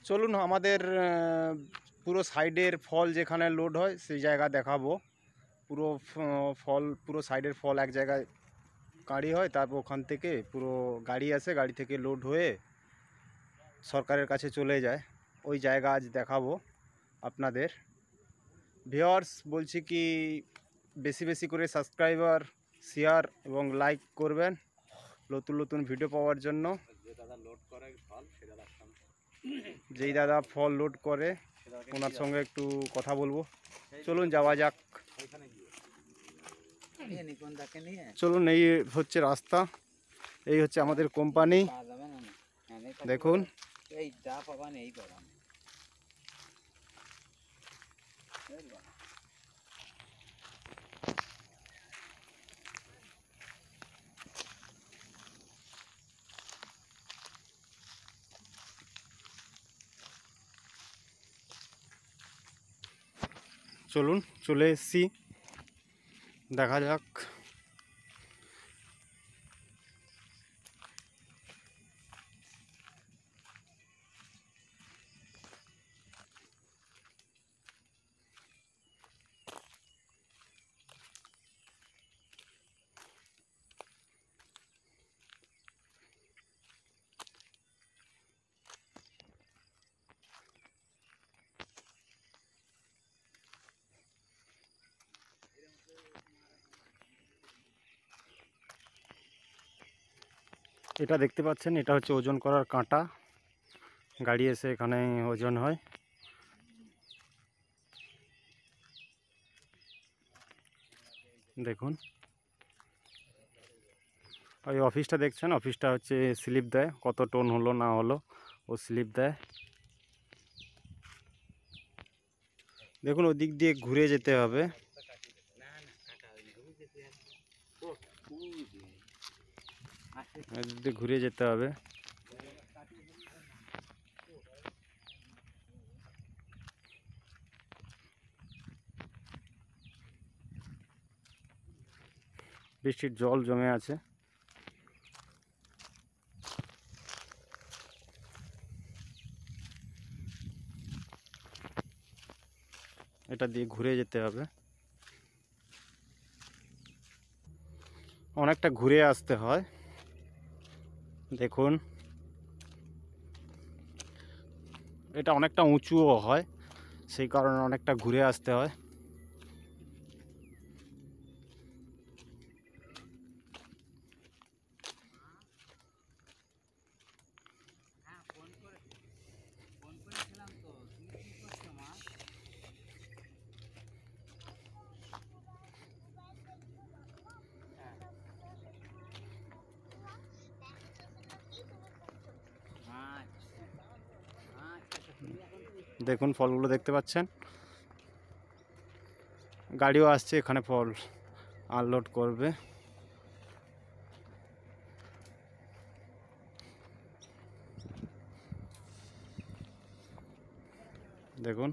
চলুন আমাদের পুরো সাইডের ফল যেখানে লোড হয় সেই জায়গা দেখাবো। পুরো ফল, পুরো সাইডের ফল এক জায়গায় গাড়ি হয়, তারপর ওখান থেকে পুরো গাড়ি আসে, গাড়ি থেকে লোড হয়ে সরকারের কাছে চলে যায়। ওই জায়গা আজ দেখাবো আপনাদের। ভিউয়ার্স, বলছি কি বেশি বেশি করে সাবস্ক্রাইবার, শেয়ার এবং লাইক করবেন নতুন নতুন ভিডিও পাওয়ার জন্য। যেই দাদা ফল লোড করে ওনার সঙ্গে একটু কথা বলবো। চলুন যাওয়া যাক। চলুন, এই হচ্ছে রাস্তা, এই হচ্ছে আমাদের কোম্পানি। দেখুন চলুন, চলে এসেছি, দেখা যাক। এটা দেখতে পাচ্ছেন, এটা হচ্ছে ওজন করার কাঁটা। গাড়ি এসে এখানে ওজন হয়। দেখুন ওই অফিসটা দেখছেন, অফিসটা হচ্ছে স্লিপ দেয়, কত টন হলো না হলো ও স্লিপ দেয়। দেখুন ওদিক দিয়ে ঘুরে যেতে হবে। এদিক দিয়ে ঘুরে যেতে হবে। বৃষ্টির জল জমে আছে। এটা দিয়ে ঘুরে যেতে হবে, অনেকটা ঘুরে আসতে হয়। দেখুন এটা অনেকটা উঁচুও হয়, সেই কারণে অনেকটা ঘুরে আসতে হয়। দেখুন ফলগুলো দেখতে পাচ্ছেন, গাড়িও আসছে এখানে ফল আনলোড করবে। দেখুন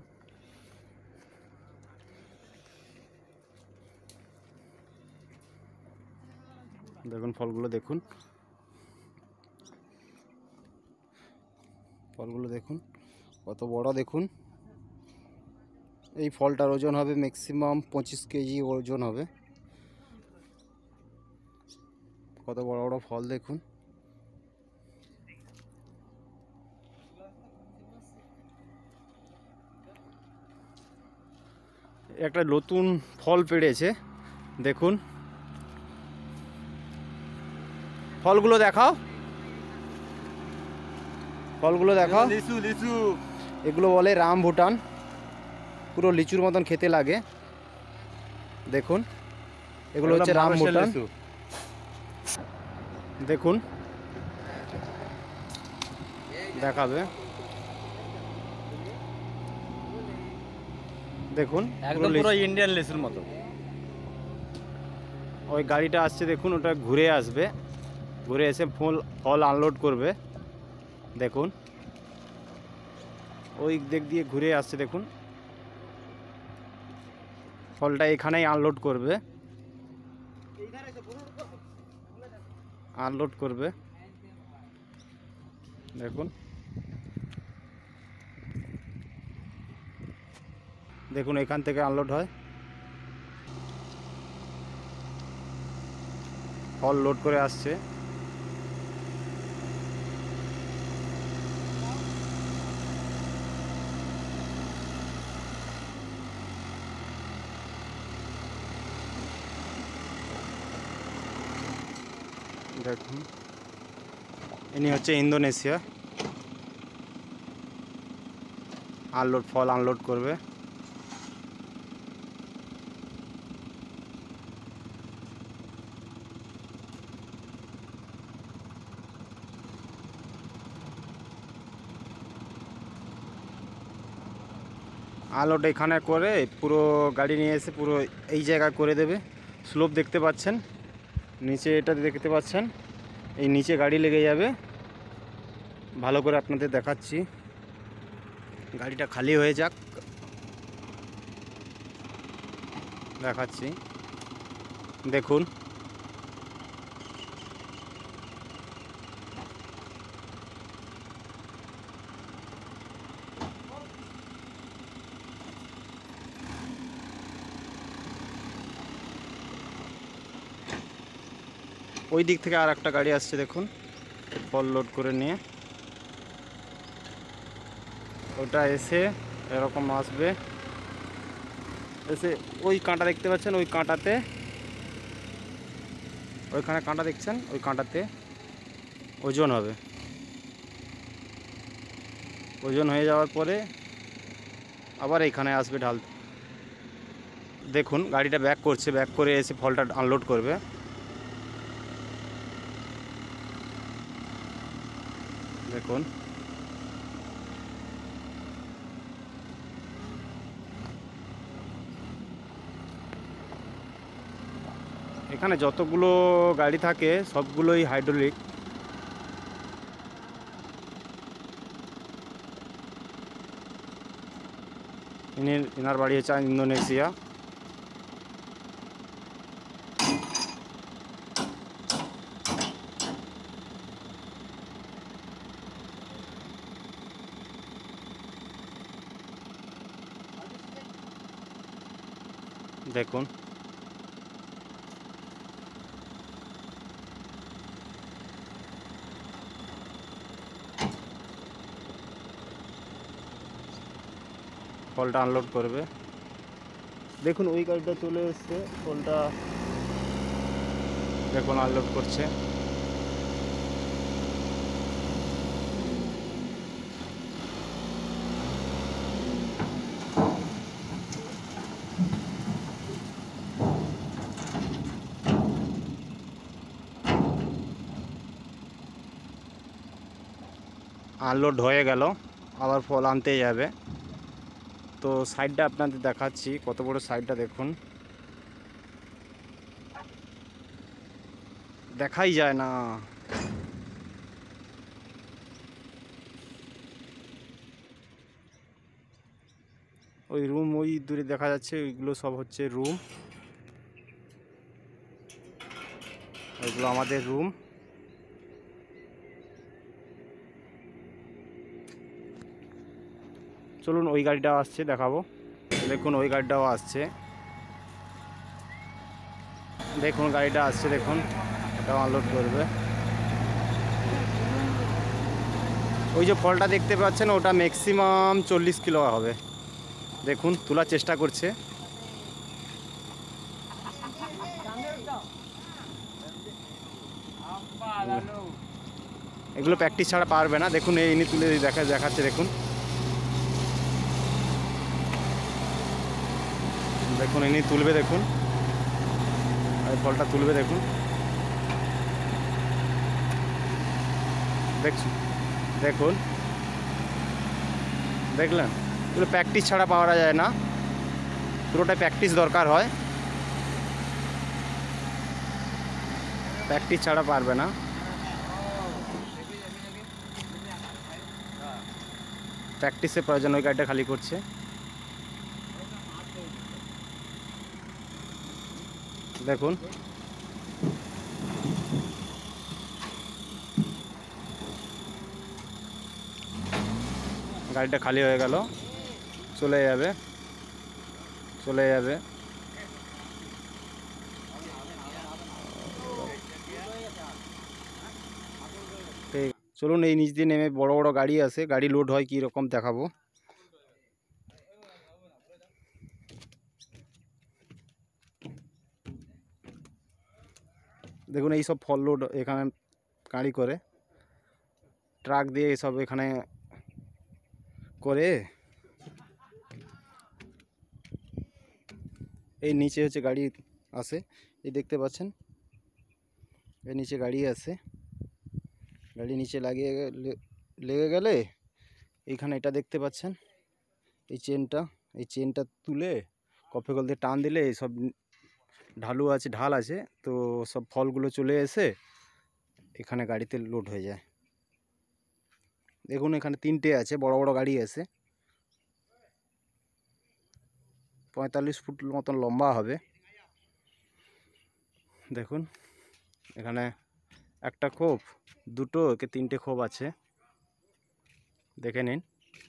দেখুন ফলগুলো দেখুন, ফলগুলো দেখুন কত বড়। দেখুন এই ফলটার ওজন হবে ম্যাক্সিমাম 25 কেজি ওজন হবে। কত বড় বড় ফল দেখুন। একটা নতুন ফল পেড়েছে, দেখুন ফলগুলো দেখাও, ফলগুলো দেখাও। লিচু, লিচু এগুলো বলে রাম ভুটান, পুরো লিচুর মতন খেতে লাগে। দেখুন এগুলো হচ্ছে রাম ভুটান। দেখুন দেখাবে, দেখুন একদম পুরো ইন্ডিয়ান লিচুর মতো। ওই গাড়িটা আসছে দেখুন, ওটা ঘুরে আসবে, ঘুরে এসে ফল আনলোড করবে। দেখুন ওই দিক দিয়ে ঘুরে আসছে, দেখুন ফলটা এখানেই আনলোড করবে, আনলোড করবে। দেখুন দেখুন এখান থেকে আনলোড হয়, ফল লোড করে আসছে। দেখুন ইনি হচ্ছে ইন্দোনেশিয়া, ফল আনলোড করবে। আনলোড এখানে করে পুরো গাড়ি নিয়ে এসে পুরো এই জায়গায় করে দেবে। স্লোপ দেখতে পাচ্ছেন, নিচে এটা দেখতে পাচ্ছেন, এই নিচে গাড়ি লেগে যাবে। ভালো করে আপনাদের দেখাচ্ছি, গাড়িটা খালি হয়ে যাক, দেখাচ্ছি। দেখুন ওই দিক থেকে আর একটা গাড়ি আসছে, দেখুন ফল লোড করে নিয়ে। ওটা এসে এরকম আসবে, এসে ওই কাঁটা দেখতে পাচ্ছেন, ওই কাঁটাতে, ওইখানে কাঁটা দেখছেন, ওই কাঁটাতে ওজন হবে। ওজন হয়ে যাওয়ার পরে আবার এইখানে আসবে ঢাল। দেখুন গাড়িটা ব্যাক করছে, ব্যাক করে এসে ফলটা আনলোড করবে। দেখুন এখানে যতগুলো গাড়ি থাকে সবগুলোই হাইড্রোলিক। ইনার বাড়ি হচ্ছে ইন্দোনেশিয়া। দেখুন ফলটা আনলোড করবে। দেখুন ওই গাড়িটা চলে এসছে, ফলটা দেখুন আনলোড করছে। আনলোড হয়ে গেল, আবার ফল আনতে যাবে। তো সাইডটা আপনাদের দেখাচ্ছি, কত বড় সাইডটা দেখুন, দেখাই যায় না। ওই রুম ওই দূরে দেখা যাচ্ছে, ওইগুলো সব হচ্ছে রুম, ওইগুলো আমাদের রুম। চলুন ওই গাড়িটাও আসছে, দেখাবো। দেখুন ওই গাড়িটাও আসছে, দেখুন গাড়িটা আসছে, দেখুন ওটাও আনলোড করবে। ওই যে ফলটা দেখতে পাচ্ছেন ওটা ম্যাক্সিমাম 40 কিলো হবে। দেখুন তোলার চেষ্টা করছে। এগুলো প্র্যাকটিস ছাড়া পারবে না। দেখুন এই ইনি তুলে দেখাচ্ছে, দেখুন দেখুন ইনি তুলবে, দেখুন এই ফলটা তুলবে, দেখুন দেখুন দেখলেন, এগুলো প্র্যাকটিস ছাড়া পাওয়া যায় না, পুরোটাই প্র্যাকটিস দরকার হয়, প্র্যাকটিস ছাড়া পারবে না। প্র্যাকটিসের প্রয়োজন, ওই গাড়িটা খালি করছে। দেখুন গাড়িটা খালি হয়ে গেল, চলে যাবে। চলে যাবে। ঠিক, চলুন এই নিচ দিয়ে নেমে বড় বড় গাড়ি আসে, গাড়ি লোড হয় কী রকম দেখাবো। দেখুন এই সব ফল লোড এখানে গাড়ি করে, ট্রাক দিয়ে এসব এখানে করে। এই নিচে হচ্ছে গাড়ি আসে, এই দেখতে পাচ্ছেন এই নিচে গাড়ি আসে, গাড়ি নিচে লাগিয়ে লেগে গেলে এইখানে এটা দেখতে পাচ্ছেন এই চেনটা তুলে কফি কল দিয়ে টান দিলে সব ঢাল আছে, তো সব ফলগুলো চলে এসে এখানে গাড়িতে লোড হয়ে যায়। দেখুন এখানে 3টে আছে, বড় বড় গাড়ি আছে, 45 ফুট মতন লম্বা হবে। দেখুন এখানে একটা খোপ, 2টো কি 3টে খোপ আছে, দেখে নিন।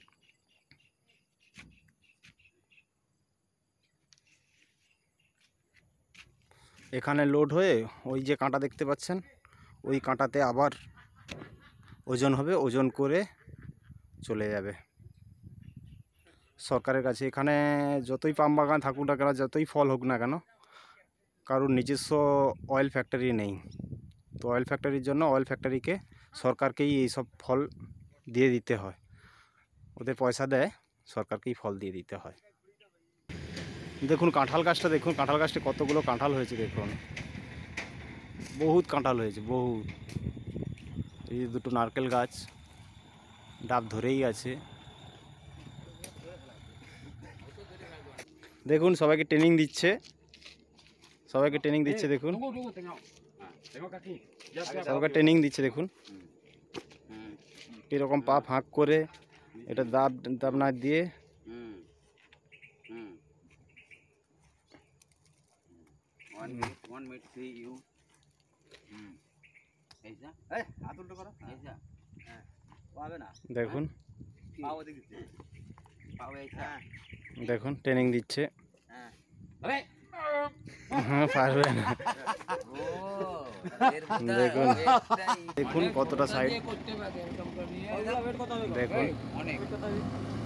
এখানে লোড হয়ে ওই যে কাঁটা দেখতে পাচ্ছেন, ওই কাঁটাতে আবার ওজন হবে, ওজন করে চলে যাবে সরকারের কাছে। এখানে যতই পাম বাগান থাকুক না কেন, যতই ফল হোক না কেন, কারোর নিজস্ব অয়েল ফ্যাক্টরি নেই। তো অয়েল ফ্যাক্টরির জন্য অয়েল ফ্যাক্টরিকে, সরকারকেই এইসব ফল দিয়ে দিতে হয়, ওদের পয়সা দেয়, সরকারকেই ফল দিয়ে দিতে হয়। দেখুন কাঁঠাল গাছটা, দেখুন কাঁঠাল গাছটা কতগুলো কাঁঠাল হয়েছে, দেখুন বহুত কাঁঠাল হয়েছে, বহুত। এই 2টো নারকেল গাছ ডাব ধরেই আছে। দেখুন সবাইকে ট্রেনিং দিচ্ছে, দেখুন সবাইকে ট্রেনিং দিচ্ছে। দেখুন কীরকম পা ফাঁক করে এটা দাব না দিয়ে দেখুন, দেখুন ট্রেনিং দিচ্ছে। হ্যাঁ পারবে না। দেখুন দেখুন কতটা সাইড, দেখুন